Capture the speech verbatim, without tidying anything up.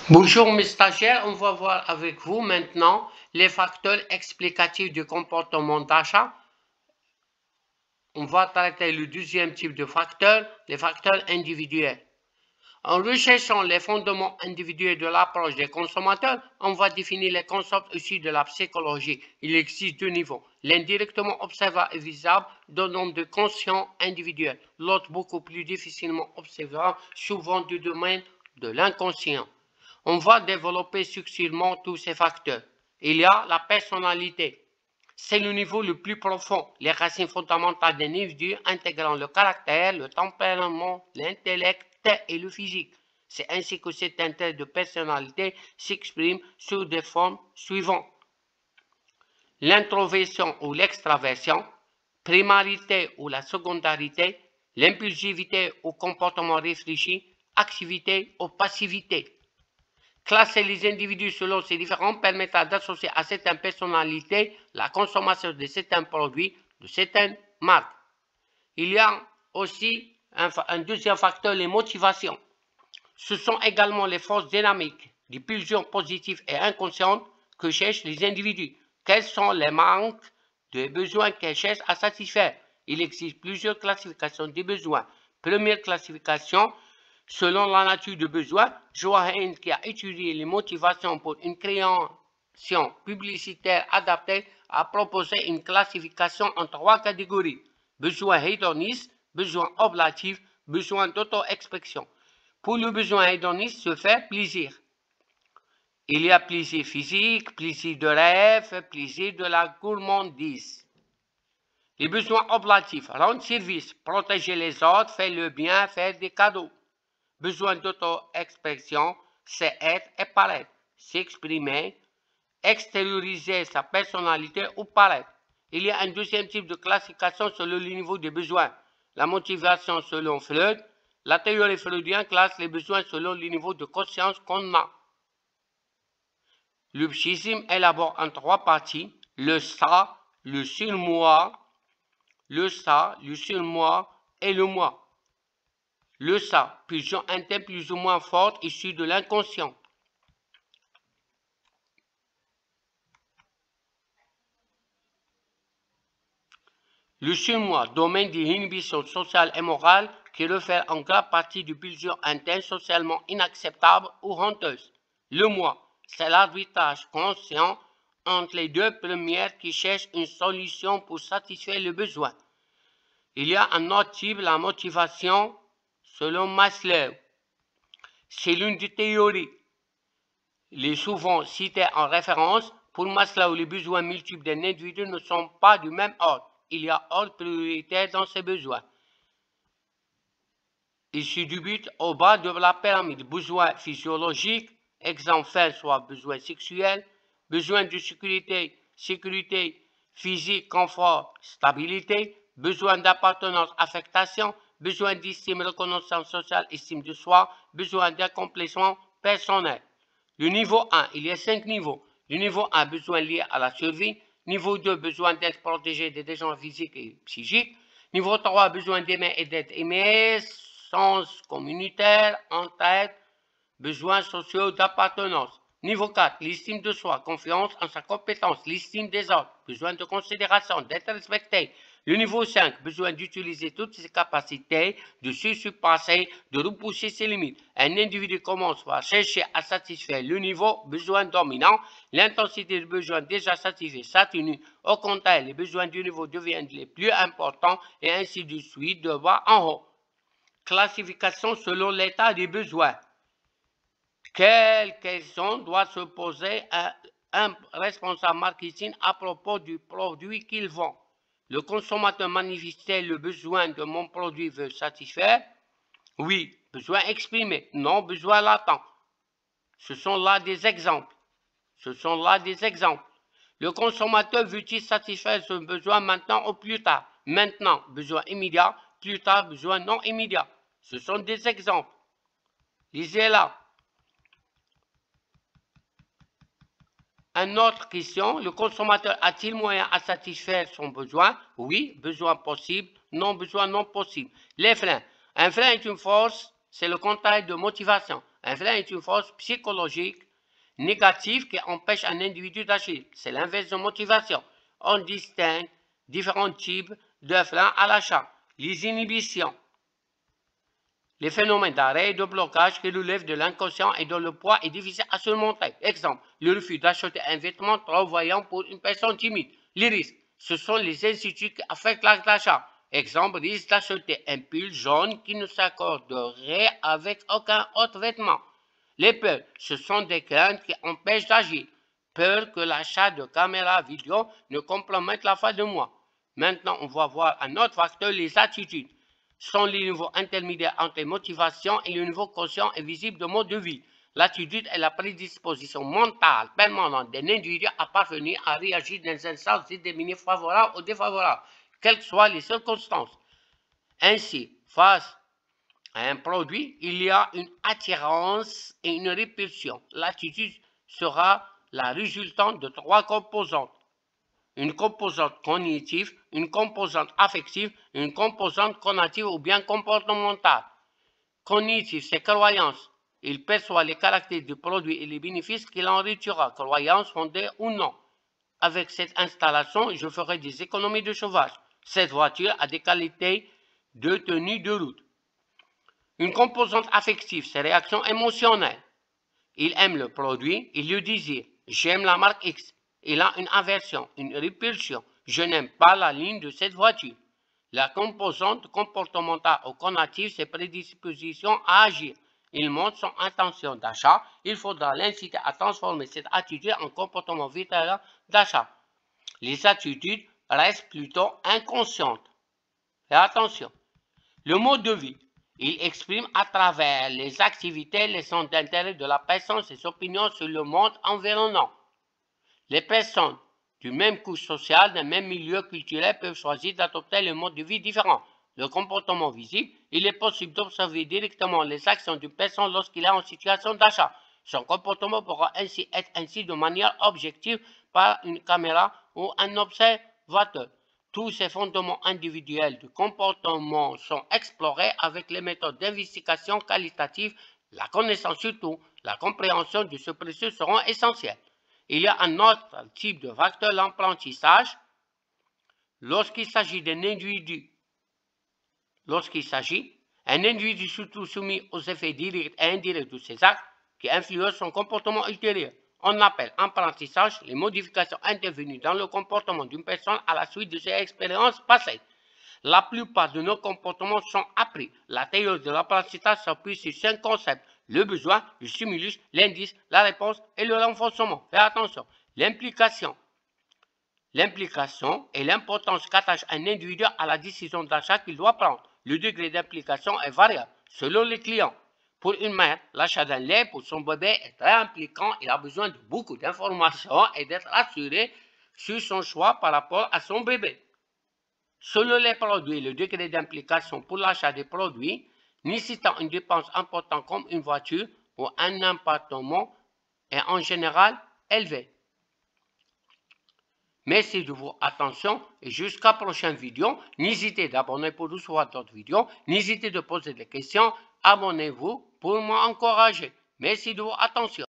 Bonjour mes stagiaires, on va voir avec vous maintenant les facteurs explicatifs du comportement d'achat. On va traiter le deuxième type de facteurs, les facteurs individuels. En recherchant les fondements individuels de l'approche des consommateurs, on va définir les concepts issus de la psychologie. Il existe deux niveaux, l'un directement observable et visible, donnant de conscients individuels, l'autre beaucoup plus difficilement observable, souvent du domaine de l'inconscient. On va développer succinctement tous ces facteurs. Il y a la personnalité. C'est le niveau le plus profond, les racines fondamentales d'un individu intégrant le caractère, le tempérament, l'intellect et le physique. C'est ainsi que cet intérêt de personnalité s'exprime sous des formes suivantes. L'introversion ou l'extraversion, primarité ou la secondarité, l'impulsivité ou comportement réfléchi, activité ou passivité. Classer les individus selon ces différents permettra d'associer à certaines personnalités la consommation de certains produits, de certaines marques. Il y a aussi un, un deuxième facteur, les motivations. Ce sont également les forces dynamiques, des pulsions positives et inconscientes que cherchent les individus. Quels sont les manques de besoins qu'elles cherchent à satisfaire? Il existe plusieurs classifications des besoins. Première classification, selon la nature du besoin, Joachim, qui a étudié les motivations pour une création publicitaire adaptée, a proposé une classification en trois catégories. Besoin hédoniste, besoin oblatif, besoin d'auto-expression. Pour le besoin hédoniste, se faire plaisir. Il y a plaisir physique, plaisir de rêve, plaisir de la gourmandise. Les besoins oblatifs, rendre service, protéger les autres, faire le bien, faire des cadeaux. Besoin d'auto-expression, c'est être et paraître, s'exprimer, extérioriser sa personnalité ou paraître. Il y a un deuxième type de classification selon le niveau des besoins. La motivation selon Freud, la théorie freudienne classe les besoins selon le niveau de conscience qu'on a. Le psychisme élabore en trois parties, le ça, le sur-moi, le ça, le sur-moi et le moi. Le ça, pulsion interne plus ou moins forte issue de l'inconscient. Le sur-moi, domaine des inhibitions sociales et morales qui réfère en grande partie de pulsions internes socialement inacceptables ou honteuses. Le moi, c'est l'arbitrage conscient entre les deux premières qui cherchent une solution pour satisfaire le besoin. Il y a un autre type, la motivation selon Maslow. C'est l'une des théories les souvent citées en référence. Pour Maslow, les besoins multiples d'un individu ne sont pas du même ordre. Il y a ordre prioritaire dans ces besoins. Il se débute au bas de la pyramide. Besoins physiologiques, exemple fait soit besoin sexuel, besoin de sécurité, sécurité physique, confort, stabilité, besoin d'appartenance, affectation, besoin d'estime, reconnaissance sociale, estime de soi, besoin d'accomplissement personnel. Le niveau un, il y a cinq niveaux. Le niveau un, besoin lié à la survie. Niveau deux, besoin d'être protégé des dégâts physiques et psychiques. Niveau trois, besoin d'aimer et d'être aimé. Sens communautaire, en tête, besoins sociaux d'appartenance. Niveau quatre, l'estime de soi, confiance en sa compétence, l'estime des autres, besoin de considération, d'être respecté. Le niveau cinq, besoin d'utiliser toutes ses capacités, de se surpasser, de repousser ses limites. Un individu commence par chercher à satisfaire le niveau besoin dominant. L'intensité du besoin déjà satisfait s'atténue. Au contraire, les besoins du niveau deviennent les plus importants et ainsi de suite de bas en haut. Classification selon l'état des besoins. Quelle question doit se poser à un responsable marketing à propos du produit qu'il vend? Le consommateur manifestait le besoin de mon produit veut satisfaire? Oui, besoin exprimé, non besoin latent. Ce sont là des exemples. Ce sont là des exemples. Le consommateur veut-il satisfaire son besoin maintenant ou plus tard? Maintenant, besoin immédiat, plus tard, besoin non immédiat. Ce sont des exemples. Lisez là. Une autre question, le consommateur a-t-il moyen à satisfaire son besoin? Oui, besoin possible, non besoin non possible. Les freins. Un frein est une force, c'est le contraire de motivation. Un frein est une force psychologique négative qui empêche un individu d'agir. C'est l'inverse de motivation. On distingue différents types de freins à l'achat. Les inhibitions, les phénomènes d'arrêt et de blocage qui relèvent de l'inconscient et dont le poids est difficile à surmonter. Exemple, le refus d'acheter un vêtement trop voyant pour une personne timide. Les risques, ce sont les incertitudes qui affectent l'acte d'achat. Exemple, risque d'acheter un pull jaune qui ne s'accorderait avec aucun autre vêtement. Les peurs, ce sont des craintes qui empêchent d'agir. Peur que l'achat de caméras vidéo ne compromette la fin de moi. Maintenant, on va voir un autre facteur, les attitudes. Sont les niveaux intermédiaires entre les motivations et le niveau conscient et visible de mode de vie. L'attitude est la prédisposition mentale permanente d'un individu à parvenir à réagir dans un sens déterminé favorable ou défavorable, quelles que soient les circonstances. Ainsi, face à un produit, il y a une attirance et une répulsion. L'attitude sera la résultante de trois composantes. Une composante cognitive, une composante affective, une composante conative ou bien comportementale. Cognitive, c'est croyance. Il perçoit les caractères du produit et les bénéfices qu'il en retirera, croyance fondée ou non. Avec cette installation, je ferai des économies de chauffage. Cette voiture a des qualités de tenue de route. Une composante affective, c'est réaction émotionnelle. Il aime le produit, il le désire. J'aime la marque X. Il a une aversion, une répulsion. Je n'aime pas la ligne de cette voiture. La composante comportementale ou conative, c'est prédisposition à agir. Il montre son intention d'achat. Il faudra l'inciter à transformer cette attitude en comportement vital d'achat. Les attitudes restent plutôt inconscientes. Fais attention. Le mode de vie, il exprime à travers les activités les centres d'intérêt de la personne, ses opinions sur le monde environnant. Les personnes du même couche sociale, d'un même milieu culturel peuvent choisir d'adopter le mode de vie différent. Le comportement visible, il est possible d'observer directement les actions d'une personne lorsqu'il est en situation d'achat. Son comportement pourra ainsi être ainsi de manière objective par une caméra ou un observateur. Tous ces fondements individuels du comportement sont explorés avec les méthodes d'investigation qualitative. La connaissance surtout, la compréhension de ce processus seront essentielles. Il y a un autre type de facteur, l'apprentissage. Lorsqu'il s'agit d'un individu, lorsqu'il s'agit un individu surtout soumis aux effets directs et indirects de ses actes qui influencent son comportement ultérieur. On appelle apprentissage les modifications intervenues dans le comportement d'une personne à la suite de ses expériences passées. La plupart de nos comportements sont appris. La théorie de l'apprentissage s'appuie sur cinq concepts. Le besoin, le stimulus, l'indice, la réponse et le renforcement. Fais attention. L'implication. L'implication est l'importance qu'attache un individu à la décision d'achat qu'il doit prendre. Le degré d'implication est variable selon les clients. Pour une mère, l'achat d'un lait pour son bébé est très impliquant. Il a besoin de beaucoup d'informations et d'être assuré sur son choix par rapport à son bébé. Selon les produits, le degré d'implication pour l'achat des produits nécessitant une dépense importante comme une voiture ou un appartement est en général élevé. Merci de votre attention et jusqu'à la prochaine vidéo. N'hésitez d'abonner pour recevoir d'autres vidéos. N'hésitez de poser des questions. Abonnez-vous pour m'encourager. Merci de votre attention.